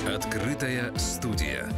Открытая студия.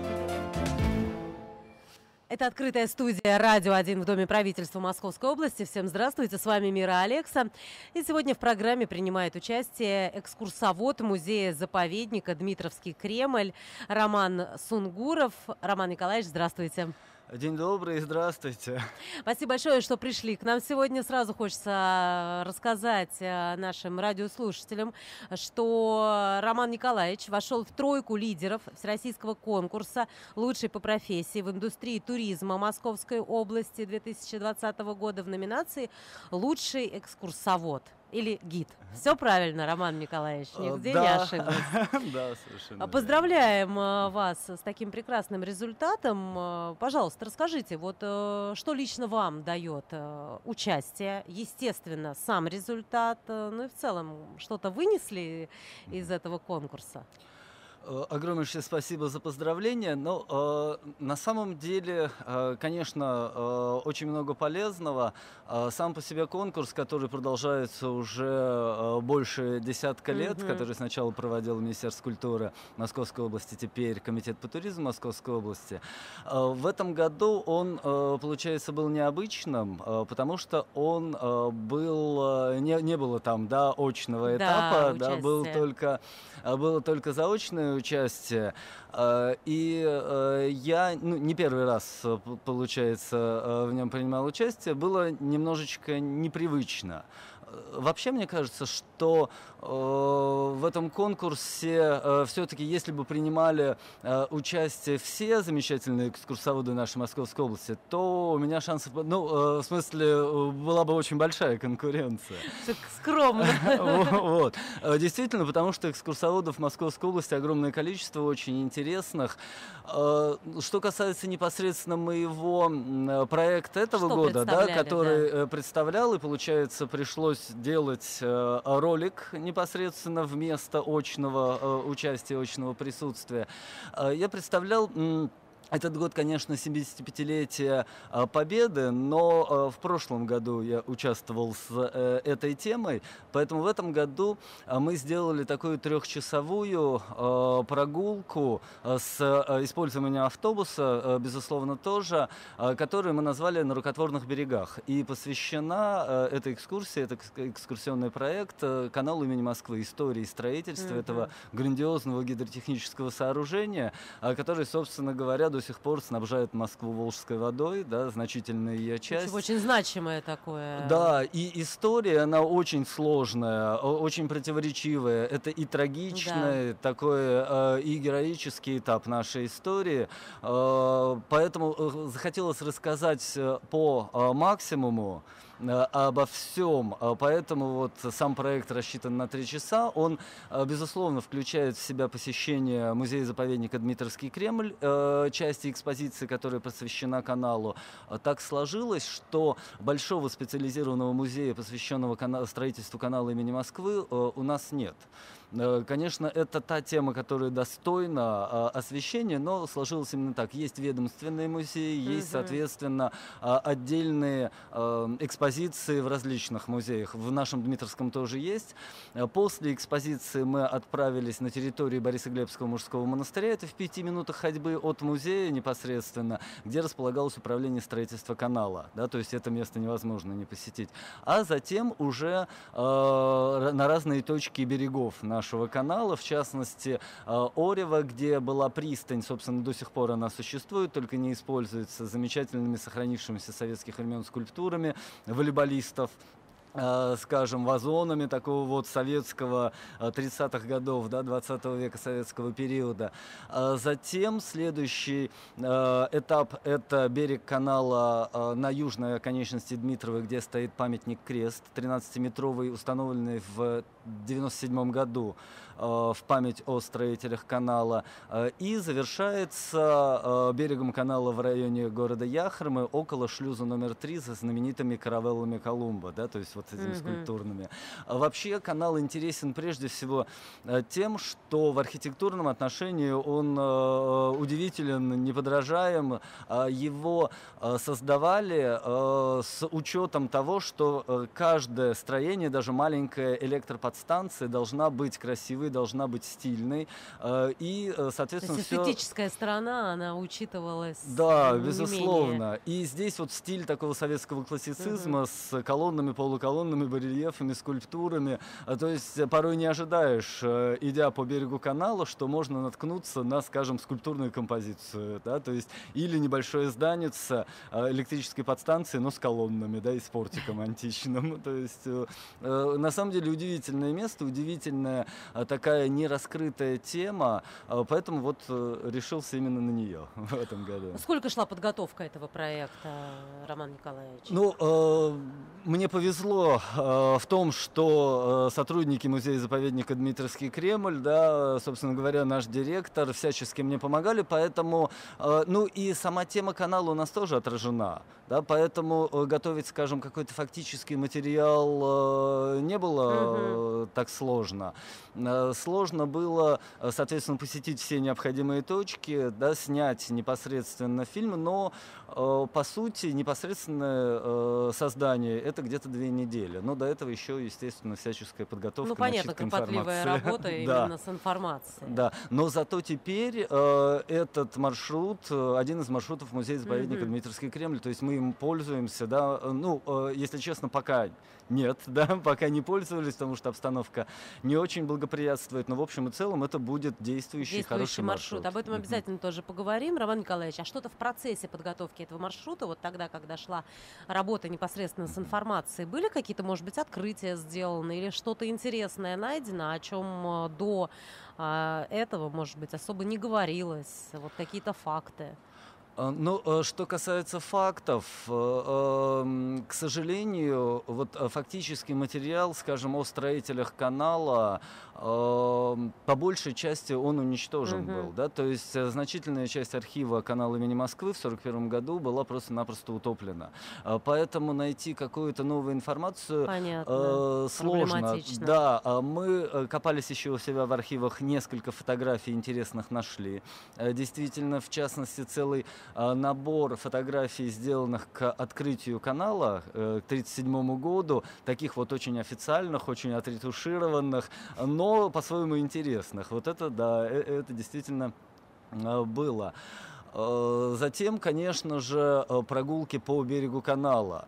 Это «Открытая студия» «Радио 1» в Доме правительства Московской области. Всем здравствуйте, с вами Мира Алекса. И сегодня в программе принимает участие экскурсовод музея-заповедника «Дмитровский Кремль» Роман Сунгуров. Роман Николаевич, здравствуйте. День добрый, здравствуйте. Спасибо большое, что пришли к нам сегодня. Сразу хочется рассказать нашим радиослушателям, что Роман Николаевич вошел в тройку лидеров всероссийского конкурса «Лучший по профессии в индустрии туризма Московской области» 2020 года в номинации «Лучший экскурсовод». Или гид. Все правильно, Роман Николаевич, нигде не ошиблась. Да, совершенно. Поздравляем вас с таким прекрасным результатом. Пожалуйста, расскажите, вот что лично вам дает участие, естественно, сам результат, ну и в целом что-то вынесли из этого конкурса? Огромнейшее спасибо за поздравления. Но на самом деле, конечно, очень много полезного. Сам по себе конкурс, который продолжается уже больше десятка лет, который сначала проводил Министерство культуры Московской области, теперь Комитет по туризму Московской области. В этом году он, получается, был необычным, потому что он был, не было там, да, очного этапа, да, было только заочное участие. И я не первый раз, получается, в нем принимал участие. Было немножечко непривычно. Вообще, мне кажется, что в этом конкурсе все-таки, если бы принимали участие все замечательные экскурсоводы нашей Московской области, то у меня шансов, в смысле, была бы очень большая конкуренция. Скромно. Вот. Действительно, потому что экскурсоводов в Московской области огромное количество, очень интересных. Что касается непосредственно моего проекта этого года, да, который представлял, и, получается, пришлось делать ролик непосредственно вместо очного участия, очного присутствия. Я представлял этот год, конечно, 75-летие Победы, но в прошлом году я участвовал с этой темой, поэтому в этом году мы сделали такую трехчасовую прогулку с использованием автобуса, безусловно, тоже, которую мы назвали «На рукотворных берегах». И посвящена эта экскурсия, это экскурсионный проект каналу имени Москвы, истории строительства этого грандиозного гидротехнического сооружения, который, собственно говоря, до сих пор снабжает Москву Волжской водой, да, значительная ее часть. Очень значимое такое. Да, и история, она очень сложная, очень противоречивая. Это и трагичный, такой и героический этап нашей истории. Поэтому захотелось рассказать по максимуму обо всем. Поэтому вот сам проект рассчитан на 3 часа. Он, безусловно, включает в себя посещение музея-заповедника «Дмитровский Кремль», части экспозиции, которая посвящена каналу. Так сложилось, что большого специализированного музея, посвященного строительству канала имени Москвы, у нас нет. Конечно, это та тема, которая достойна освещения, но сложилось именно так. Есть ведомственные музеи, есть, соответственно, отдельные экспозиции в различных музеях. В нашем Дмитровском тоже есть. После экспозиции мы отправились на территорию Борисоглебского мужского монастыря. Это в 5 минутах ходьбы от музея непосредственно, где располагалось управление строительства канала. Да, то есть это место невозможно не посетить. А затем уже на разные точки берегов нашего канала, в частности, Орева, где была пристань, собственно, до сих пор она существует, только не используется, замечательными сохранившимися советских времен скульптурами волейболистов, скажем, вазонами такого вот советского 30-х годов, да, 20 века, советского периода. Затем следующий этап – это берег канала на южной оконечности Дмитровой, где стоит памятник-крест 13-метровый, установленный в 1997 году в память о строителях канала. И завершается берегом канала в районе города Яхромы, около шлюза номер 3 со знаменитыми каравеллами Колумба, да, то есть вот этими скульптурными. Вообще канал интересен прежде всего тем, что в архитектурном отношении он удивителен, неподражаем. Его создавали с учетом того, что каждое строение, даже маленькое, электроподстанция подстанция должна быть красивой, должна быть стильной. И, соответственно, То есть эстетическая сторона, она учитывалась. Да, не безусловно. менее. И здесь вот стиль такого советского классицизма с колоннами, полуколоннами, барельефами, скульптурами. То есть порой не ожидаешь, идя по берегу канала, что можно наткнуться на, скажем, скульптурную композицию. Да? То есть или небольшое здание с электрической подстанцией, но с колоннами, да, и с портиком античным. То есть на самом деле удивительное место, удивительная такая нераскрытая тема, поэтому вот решился именно на нее в этом году. Сколько шла подготовка этого проекта, Роман Николаевич? Ну, мне повезло в том, что сотрудники музея-заповедника Дмитровский Кремль, да, собственно говоря, наш директор всячески мне помогали, поэтому, ну и сама тема канала у нас тоже отражена, да, поэтому готовить, скажем, какой-то фактический материал не было так сложно. Сложно было, соответственно, посетить все необходимые точки, да, снять непосредственно фильм, но по сути непосредственное создание это где-то 2 недели. Но до этого еще, естественно, всяческая подготовка. Ну, понятно, кропотливая работа именно с информацией. Да, но зато теперь этот маршрут, один из маршрутов музея-заповедника Дмитровский Кремль, то есть мы им пользуемся, да, ну, если честно, пока нет, да, пока не пользовались, потому что обстановка не очень благоприятствует, но в общем и целом это будет действующий хороший маршрут. Об этом обязательно тоже поговорим. Роман Николаевич, а что-то в процессе подготовки этого маршрута, вот тогда, когда шла работа непосредственно с информацией, были какие-то, может быть, открытия сделаны или что-то интересное найдено, о чем до этого, может быть, особо не говорилось, вот какие-то факты? Ну, что касается фактов, к сожалению, вот фактический материал, скажем, о строителях канала, по большей части он уничтожен был, да, то есть значительная часть архива канала имени Москвы в 1941 году была просто-напросто утоплена. Поэтому найти какую-то новую информацию сложно. Да, мы копались еще у себя в архивах, несколько фотографий интересных нашли. Действительно, в частности, целый набор фотографий, сделанных к открытию канала к 1937 году, таких вот очень официальных, очень отретушированных, но по-своему интересных. Вот это, да, это действительно было. Затем, конечно же, прогулки по берегу канала.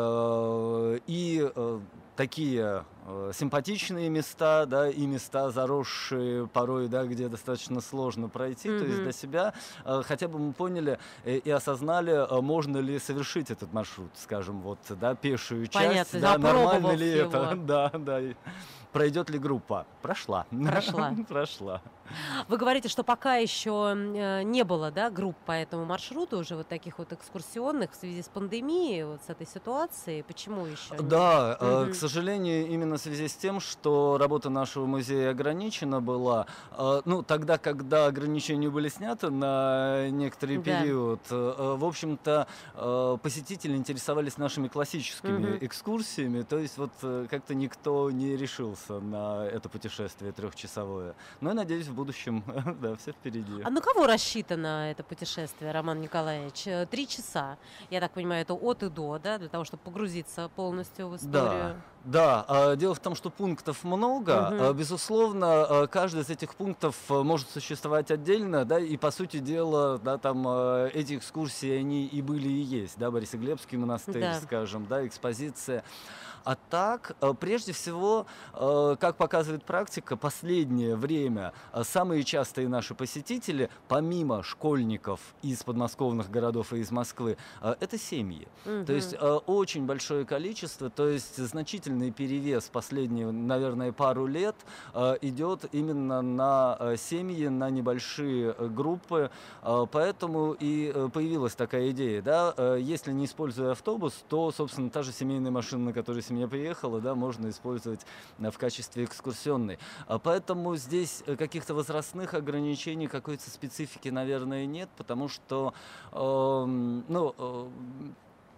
И такие симпатичные места, да, и места заросшие порой, да, где достаточно сложно пройти. То есть для себя хотя бы мы поняли и осознали, можно ли совершить этот маршрут, скажем, вот, да, пешую часть, да, нормально ли это, да, да. Пройдет ли группа? Прошла. Прошла. Вы говорите, что пока еще не было, да, групп по этому маршруту, уже вот таких вот экскурсионных в связи с пандемией, вот с этой ситуацией. Почему еще? Да, к сожалению, именно в связи с тем, что работа нашего музея ограничена была. Ну, тогда, когда ограничения были сняты на некоторый период, в общем-то, посетители интересовались нашими классическими экскурсиями, то есть вот как-то никто не решился на это путешествие 3-часовое. Но я надеюсь, в будущем, да, все впереди. А на кого рассчитано это путешествие, Роман Николаевич? 3 часа, я так понимаю, это от и до, да, для того, чтобы погрузиться полностью в историю? Да. Дело в том, что пунктов много. Безусловно, каждый из этих пунктов может существовать отдельно, да, и, по сути дела, да, там эти экскурсии, они и были, и есть, да, Борисоглебский монастырь, скажем, да, экспозиция. А так, прежде всего, как показывает практика, последнее время самые частые наши посетители, помимо школьников из подмосковных городов и из Москвы, это семьи. То есть очень большое количество, то есть значительный перевес последние, наверное, пару лет идет именно на семьи, на небольшие группы. Поэтому и появилась такая идея, да, если не используя автобус, то, собственно, та же семейная машина, на которой семья приехала, да, можно использовать в качестве экскурсионной. Поэтому здесь каких-то возрастных ограничений, какой-то специфики, наверное, нет, потому что,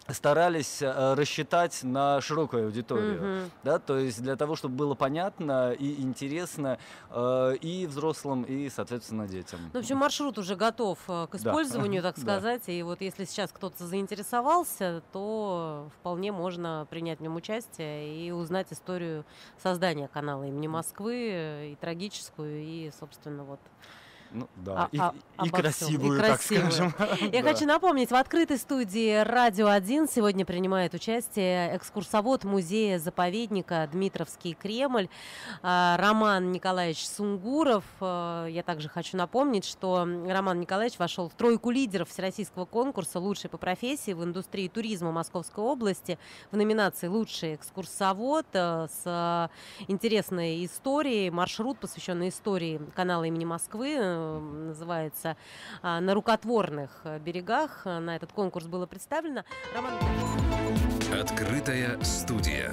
старались рассчитать на широкую аудиторию, да, то есть для того, чтобы было понятно и интересно и взрослым, и, соответственно, детям. Ну, в общем, маршрут уже готов к использованию, так сказать, и вот если сейчас кто-то заинтересовался, то вполне можно принять в нем участие и узнать историю создания канала имени Москвы, и трагическую, и, собственно, вот... Ну, да, и красивую, так скажем. Я хочу напомнить, в открытой студии «Радио 1» сегодня принимает участие экскурсовод музея-заповедника «Дмитровский Кремль» Роман Николаевич Сунгуров. Я также хочу напомнить, что Роман Николаевич вошел в тройку лидеров всероссийского конкурса «Лучший по профессии» в индустрии туризма Московской области в номинации «Лучший экскурсовод» с интересной историей, маршрут, посвященный истории канала имени Москвы, называется «На рукотворных берегах». На этот конкурс было представлено. Открытая студия.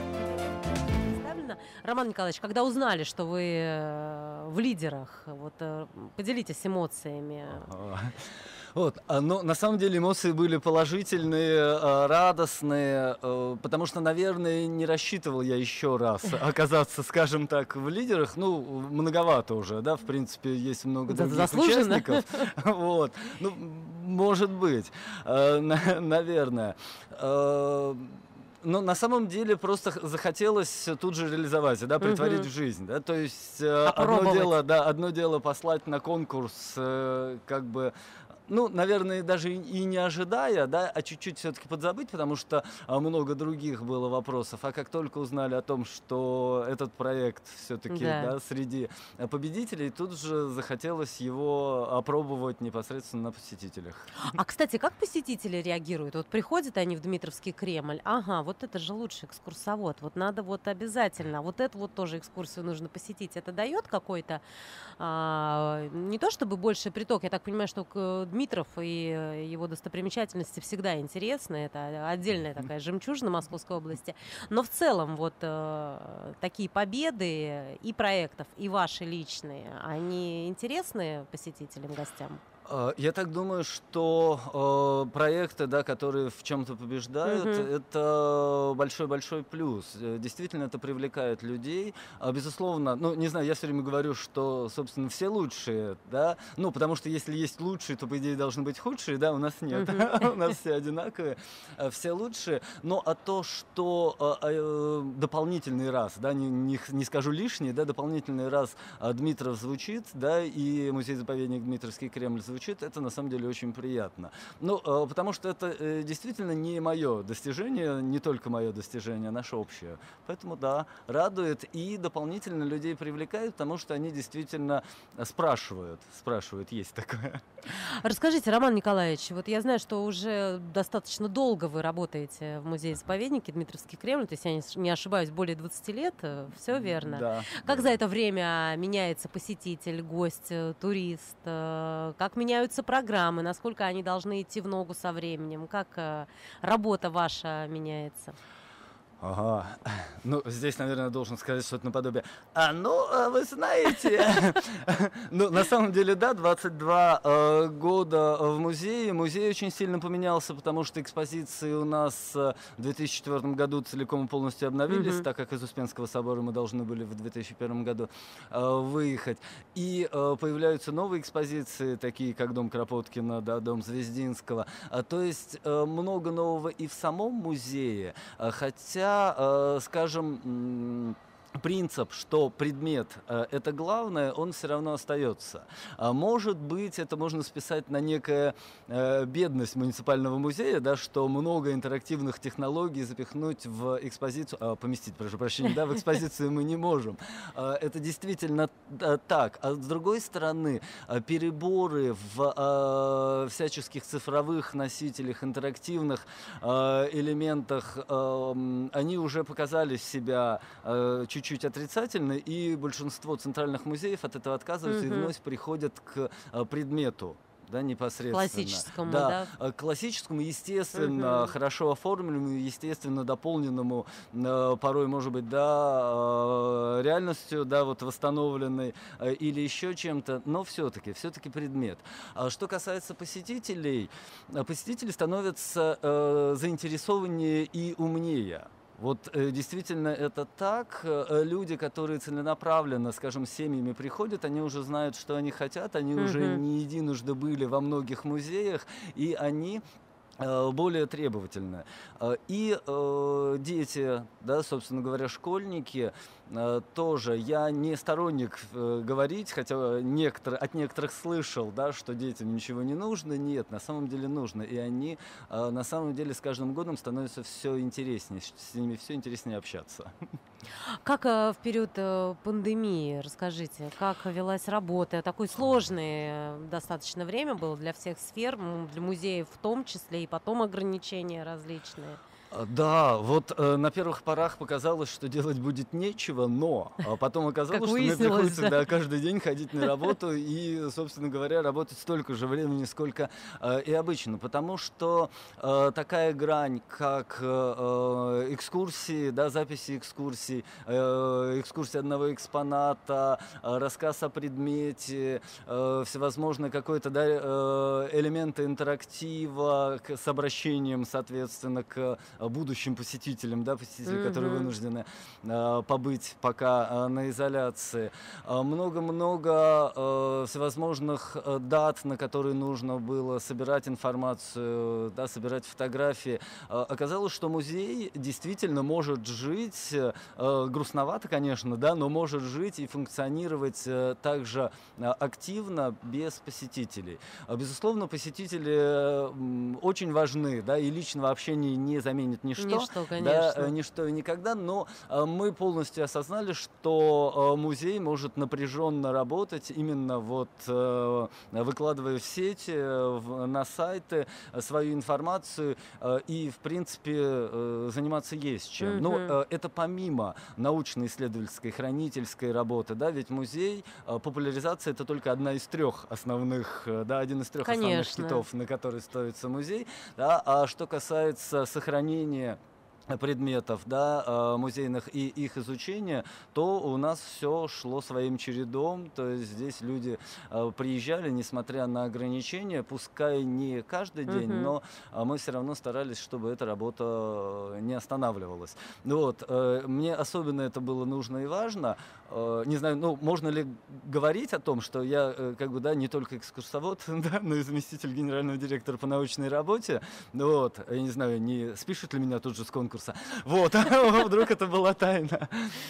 Роман Николаевич, когда узнали, что вы в лидерах, вот, поделитесь эмоциями. Вот, но на самом деле эмоции были положительные, радостные, потому что, наверное, не рассчитывал я еще раз оказаться, скажем так, в лидерах. Ну, многовато уже, да, в принципе, есть много других участников. Вот, ну, может быть, наверное. Но на самом деле просто захотелось тут же реализовать, да, притворить в жизнь, да, то есть одно дело послать на конкурс, как бы, ну, наверное, даже и не ожидая, да, а чуть-чуть все-таки подзабыть, потому что много других было вопросов. А как только узнали о том, что этот проект все-таки, да, среди победителей, тут же захотелось его опробовать непосредственно на посетителях. А, кстати, как посетители реагируют? Вот приходят они в Дмитровский Кремль, ага, вот это же лучший экскурсовод, вот надо вот обязательно, вот эту вот тоже экскурсию нужно посетить. Это дает какой-то, не то чтобы больше приток, я так понимаю, что Дмитров и его достопримечательности всегда интересны. Это отдельная такая жемчужина Московской области. Но в целом вот такие победы и проектов, и ваши личные, они интересны посетителям, гостям? Я так думаю, что проекты, да, которые в чем-то побеждают, это большой-большой плюс. Действительно, это привлекает людей. Безусловно, ну, не знаю, я все время говорю, что, собственно, все лучшие, да, ну, потому что если есть лучшие, то, по идее, должны быть худшие, да, у нас нет. У нас все одинаковые, все лучшие. Но то, что дополнительный раз, да, не скажу лишний, да, дополнительный раз Дмитров звучит, да, и музей-заповедник Дмитровский Кремль звучит, это на самом деле очень приятно. Ну, потому что это действительно не мое достижение, не только мое достижение, а наше общее. Поэтому, да, радует и дополнительно людей привлекает, потому что они действительно спрашивают, есть такое. Расскажите, Роман Николаевич, вот я знаю, что уже достаточно долго вы работаете в музее-заповеднике Дмитровский Кремль, то есть, я не ошибаюсь, более 20 лет, все верно? Да. Как за это время меняется посетитель, гость, турист? Как меняются программы? Насколько они должны идти в ногу со временем? Как работа ваша меняется? Ага. Ну, здесь, наверное, должен сказать что-то наподобие. Вы знаете, ну, на самом деле, да, 22 года в музее. Музей очень сильно поменялся, потому что экспозиции у нас в 2004 году целиком и полностью обновились, так как из Успенского собора мы должны были в 2001 году выехать. И появляются новые экспозиции, такие как дом Кропоткина, да, дом Звездинского. То есть много нового и в самом музее, хотя, скажем, принцип, что предмет это главное, он все равно остается. Может быть, это можно списать на некую бедность муниципального музея, да, что много интерактивных технологий запихнуть в экспозицию, поместить, прошу прощения, да, в экспозицию мы не можем. Это действительно так. А с другой стороны, переборы в всяческих цифровых носителях, интерактивных элементах, они уже показали себя чуть-чуть отрицательно, и большинство центральных музеев от этого отказываются и вновь приходят к предмету. да, непосредственно. Классическому, да? Классическому, естественно, хорошо оформленному, естественно, дополненному, порой, может быть, да, реальностью, да, вот восстановленной или еще чем-то, но все-таки предмет. Что касается посетителей, посетители становятся заинтересованнее и умнее. Вот действительно это так. Люди, которые целенаправленно, скажем, с семьями приходят, они уже знают, что они хотят, они уже не единожды были во многих музеях, и они более требовательны. И дети, да, собственно говоря, школьники, тоже. Я не сторонник говорить, хотя от некоторых слышал, да, что детям ничего не нужно. Нет, на самом деле нужно. И они на самом деле с каждым годом становятся все интереснее, с ними все интереснее общаться. Как в период пандемии, расскажите, как велась работа? Такое сложное достаточно время было для всех сфер, для музеев в том числе, и потом ограничения различные. Да, вот на первых порах показалось, что делать будет нечего, но потом оказалось, что мне приходится каждый день ходить на работу и, собственно говоря, работать столько же времени, сколько и обычно, потому что такая грань, как экскурсии, да, записи экскурсий, экскурсии одного экспоната, рассказ о предмете, всевозможные какой-то, да, элементы интерактива с обращением, соответственно, к будущим посетителям, да, посетителям, которые вынуждены побыть пока на изоляции. Много-много всевозможных дат, на которые нужно было собирать информацию, да, собирать фотографии. Оказалось, что музей действительно может жить, грустновато, конечно, да, но может жить и функционировать также активно без посетителей. Безусловно, посетители очень важны, да, и личного общения не заменит ничто, конечно. Да, ничто и никогда, но мы полностью осознали, что музей может напряженно работать, именно вот выкладывая в сети, на сайты свою информацию, и, в принципе, заниматься есть чем. Но это помимо научно-исследовательской, хранительской работы, да, ведь музей, популяризация — это только одна из трех основных, да, один из трех основных китов, на который строится музей, да, а что касается сохранения предметов, да, музейных и их изучения, то у нас все шло своим чередом, то есть здесь люди приезжали, несмотря на ограничения, пускай не каждый день, но мы все равно старались, чтобы эта работа не останавливалась. Вот, мне особенно это было нужно и важно. Не знаю, ну, можно ли говорить о том, что я, как бы, да, не только экскурсовод, да, но и заместитель генерального директора по научной работе. Вот, я не знаю, не спишут ли меня тут же с конкурса. Вот, вдруг это была тайна.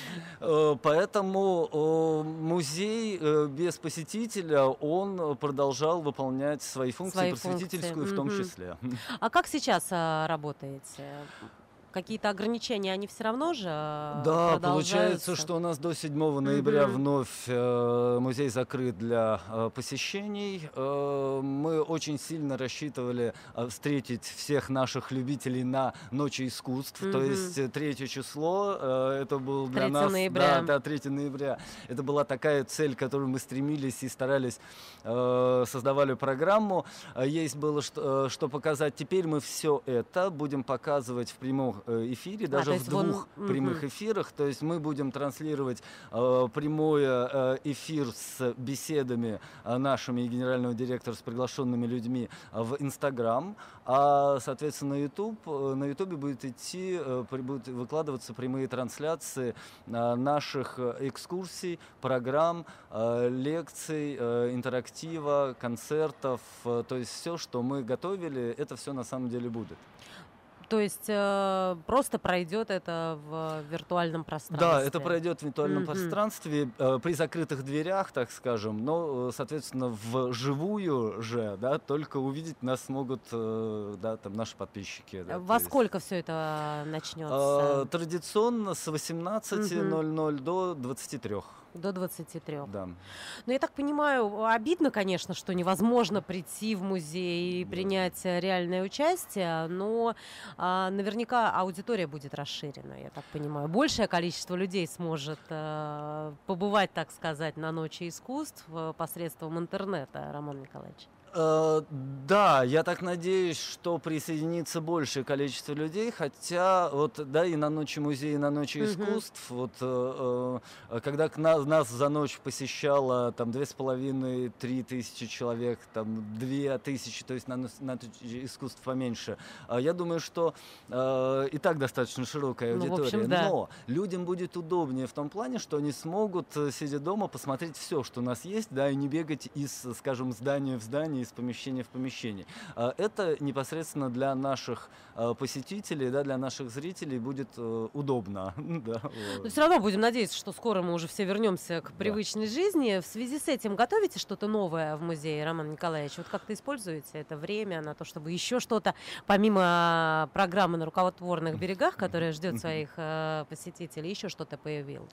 Поэтому музей без посетителя, он продолжал выполнять свои функции, просветительскую в том числе. А как сейчас работаете? Какие-то ограничения, они все равно же Да, получается, что у нас до 7 ноября вновь музей закрыт для посещений. Мы очень сильно рассчитывали встретить всех наших любителей на Ночи искусств, то есть 3 число, это был для нас... ноября. Да, 3 ноября. Это была такая цель, к которой мы стремились и старались, создавали программу. Есть было что показать. Теперь мы все это будем показывать в прямом эфире, даже в 2 прямых эфирах. То есть мы будем транслировать прямой эфир с беседами нашими и генерального директора с приглашенными людьми в Инстаграм, а, соответственно, на Ютубе будут выкладываться прямые трансляции наших экскурсий, программ, лекций, интерактива, концертов. То есть все, что мы готовили, это все на самом деле будет. То есть просто пройдет это в виртуальном пространстве? Да, это пройдет в виртуальном пространстве при закрытых дверях, так скажем, но, соответственно, вживую же, да, только увидеть нас смогут, да, там, наши подписчики. Да, Во сколько все это начнется? Традиционно с 18:00 до 23. До 23. Да. Ну, я так понимаю, обидно, конечно, что невозможно прийти в музей и принять реальное участие, но наверняка аудитория будет расширена, я так понимаю. Большее количество людей сможет побывать, так сказать, на Ночи искусств посредством интернета, Роман Николаевич. Да, я так надеюсь, что присоединится большее количество людей, хотя вот, да, и на Ночи музея, и на Ночи искусств, вот, когда нас за ночь посещало там 2,5-3 тысячи человек, там 2000, то есть на Ночи искусств поменьше, я думаю, что и так достаточно широкая аудитория, в общем, да. но людям будет удобнее в том плане, что они смогут, сидя дома, посмотреть все, что у нас есть, да, и не бегать из, скажем, здания в здание, из помещения в помещение. Это непосредственно для наших посетителей, да, для наших зрителей будет удобно. Да, вот. Но все равно будем надеяться, что скоро мы уже все вернемся к привычной жизни. В связи с этим готовите что-то новое в музее, Роман Николаевич? Вот как-то используете это время на то, чтобы еще что-то, помимо программы на рукотворных берегах, которая ждет своих посетителей, еще что-то появилось?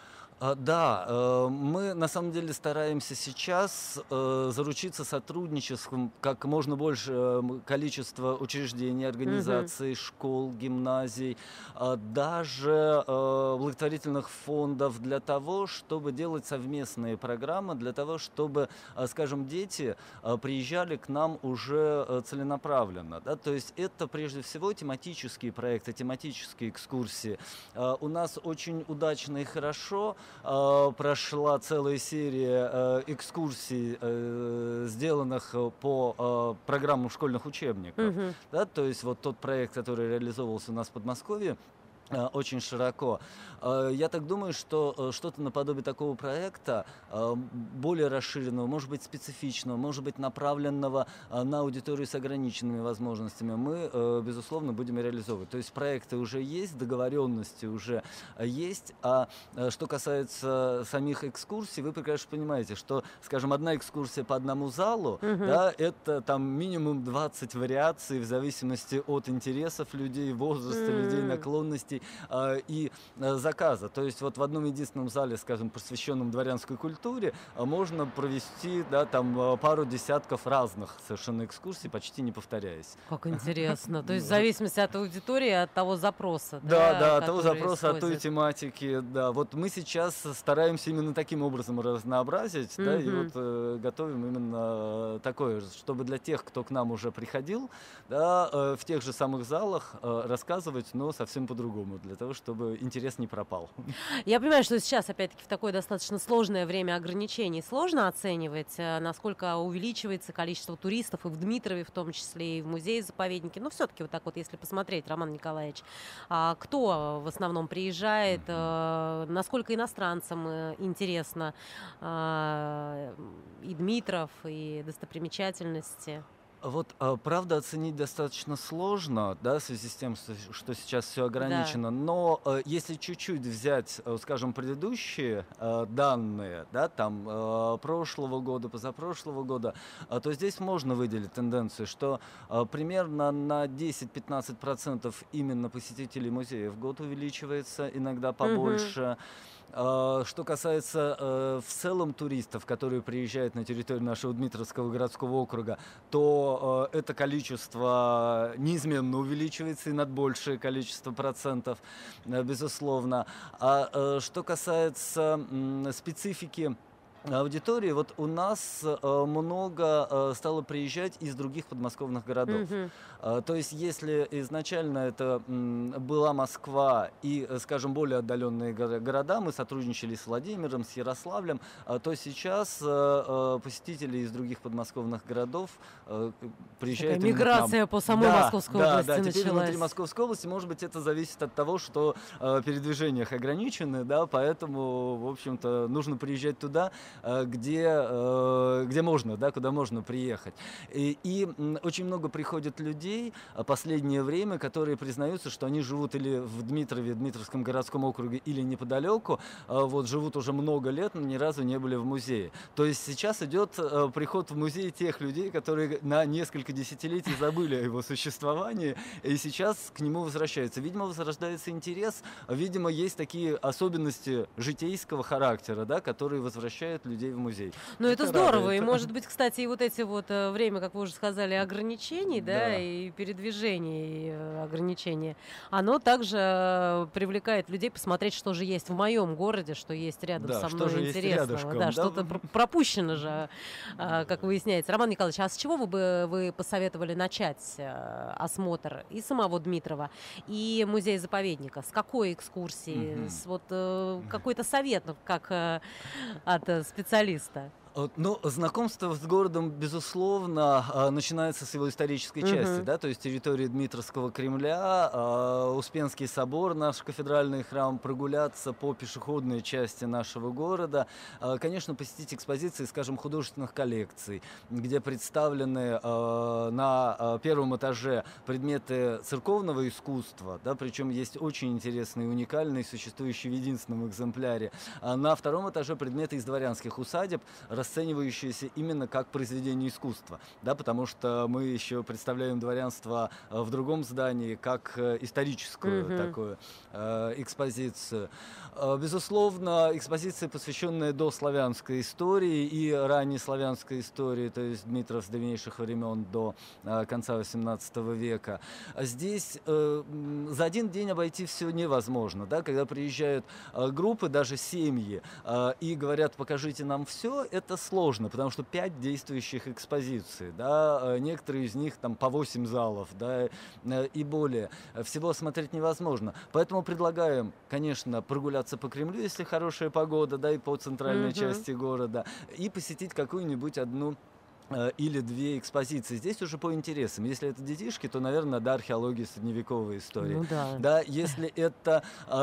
Да, мы на самом деле стараемся сейчас заручиться сотрудничеством как можно больше количества учреждений, организаций, школ, гимназий, даже благотворительных фондов для того, чтобы делать совместные программы, для того, чтобы, скажем, дети приезжали к нам уже целенаправленно. Да? То есть это прежде всего тематические проекты, тематические экскурсии. У нас очень удачно и хорошо прошла целая серия экскурсий, сделанных по программам школьных учебников. Да, то есть вот тот проект, который реализовывался у нас в Подмосковье, очень широко. Я так думаю, что что-то наподобие такого проекта, более расширенного, может быть специфичного, может быть направленного на аудиторию с ограниченными возможностями, мы, безусловно, будем реализовывать. То есть проекты уже есть, договоренности уже есть. А что касается самих экскурсий, вы прекрасно понимаете, что, скажем, одна экскурсия по одному залу, да, это там минимум 20 вариаций в зависимости от интересов людей, возраста людей, наклонностей и заказа. То есть вот в одном единственном зале, скажем, посвященном дворянской культуре, можно провести, да, там пару десятков разных совершенно экскурсий, почти не повторяясь. Как интересно. То есть в зависимости от аудитории, от того запроса. Да, от того запроса, от той тематики. Да, вот мы сейчас стараемся именно таким образом разнообразить, да, и вот готовим именно такое, чтобы для тех, кто к нам уже приходил, да, в тех же самых залах рассказывать, но совсем по-другому, для того, чтобы интерес не пропал. Я понимаю, что сейчас, опять-таки, в такое достаточно сложное время ограничений сложно оценивать, насколько увеличивается количество туристов и в Дмитрове, в том числе, и в музее-заповеднике. Но все-таки вот так вот, если посмотреть, Роман Николаевич, кто в основном приезжает, насколько иностранцам интересно и Дмитров, и достопримечательности? Вот, правда, оценить достаточно сложно, да, в связи с тем, что сейчас все ограничено, но если чуть-чуть взять, скажем, предыдущие данные, да, там, прошлого года, позапрошлого года, то здесь можно выделить тенденцию, что примерно на 10-15% именно посетителей музея в год увеличивается, иногда побольше. Что касается в целом туристов, которые приезжают на территорию нашего Дмитровского городского округа, то это количество неизменно увеличивается и над большее количество процентов, безусловно. А что касается специфики аудитории, вот у нас много стало приезжать из других подмосковных городов. То есть, если изначально это была Москва и, скажем, более отдаленные города, мы сотрудничали с Владимиром, с Ярославлем, то сейчас посетители из других подмосковных городов приезжают. Такая миграция по самой Московской области началась. Теперь внутри Московской области, может быть, это зависит от того, что передвижения ограничены, да, поэтому, в общем-то, нужно приезжать туда, где можно, да, куда можно приехать. И очень много приходит людей последнее время, которые признаются, что они живут или в Дмитрове, Дмитровском городском округе, или неподалеку, вот живут уже много лет, но ни разу не были в музее. То есть сейчас идет приход в музей тех людей, которые на несколько десятилетий забыли о его существовании, и сейчас к нему возвращаются. Видимо, возрождается интерес, видимо, есть такие особенности житейского характера, да, которые возвращают привлекают людей в музей. Ну, это здорово. радует. И, может быть, кстати, и вот эти вот время, как вы уже сказали, ограничений, да, Да. и передвижений, ограничений, оно также привлекает людей посмотреть, что же есть в моем городе, что есть рядом Да, со что мной же есть интересного. рядышком, Да, да. что-то пропущено же, как выясняется. Роман Николаевич, а с чего вы посоветовали начать осмотр и самого Дмитрова, и музея-заповедника? С какой экскурсии? Мгм. С какой-то совет, как от специалиста? Ну, знакомство с городом, безусловно, начинается с его исторической части, Мгм. да, то есть территории Дмитровского Кремля, Успенский собор, наш кафедральный храм, прогуляться по пешеходной части нашего города, конечно, посетить экспозиции, скажем, художественных коллекций, где представлены на первом этаже предметы церковного искусства, да, причем есть очень интересные, уникальные, существующие в единственном экземпляре. А на втором этаже предметы из дворянских усадеб, расценивающиеся именно как произведение искусства, да, потому что мы еще представляем дворянство в другом здании как историческую Мгм. такую экспозицию. Безусловно, экспозиция, посвященная дославянской истории и раннеславянской истории, то есть Дмитров с древнейших времен до конца XVIII века. Здесь за один день обойти все невозможно, да, когда приезжают группы, даже семьи, и говорят, покажите нам все, это сложно, потому что 5 действующих экспозиций, да, некоторые из них там по 8 залов, да, и более. Всего осмотреть невозможно. Поэтому предлагаем, конечно, прогуляться по Кремлю, если хорошая погода, да, и по центральной Мгм. части города, и посетить какую-нибудь одну или 2 экспозиции. Здесь уже по интересам. Если это детишки, то, наверное, до археологии средневековой истории. Ну да. Да, если это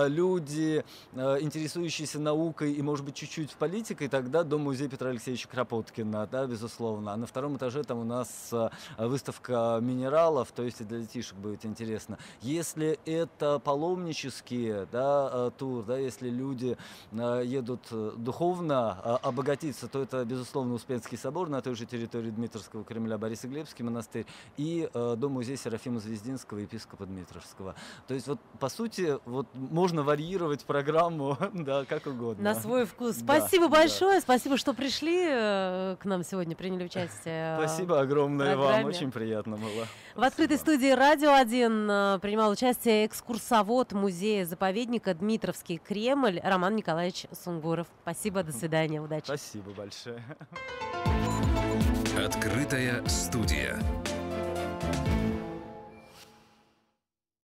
люди, интересующиеся наукой и, может быть, чуть-чуть политикой, тогда до музея Петра Алексеевича Кропоткина, да, безусловно. А на втором этаже там у нас выставка минералов, то есть и для детишек будет интересно. Если это паломнические, да, тур, да, если люди едут духовно обогатиться, то это, безусловно, Успенский собор на той же территории Дмитровского Кремля, Борисоглебский монастырь и дом-музей Серафима Звездинского, епископа Дмитровского. То есть вот по сути вот можно варьировать программу, да, как угодно. На свой вкус. Да, Спасибо да. большое, спасибо, что пришли к нам сегодня, приняли участие. Спасибо огромное вам, программе. очень приятно было. В открытой Спасибо. студии «Радио 1» принимал участие экскурсовод музея-заповедника Дмитровский Кремль Роман Николаевич Сунгуров. Спасибо, до свидания, удачи. Спасибо большое. Открытая студия.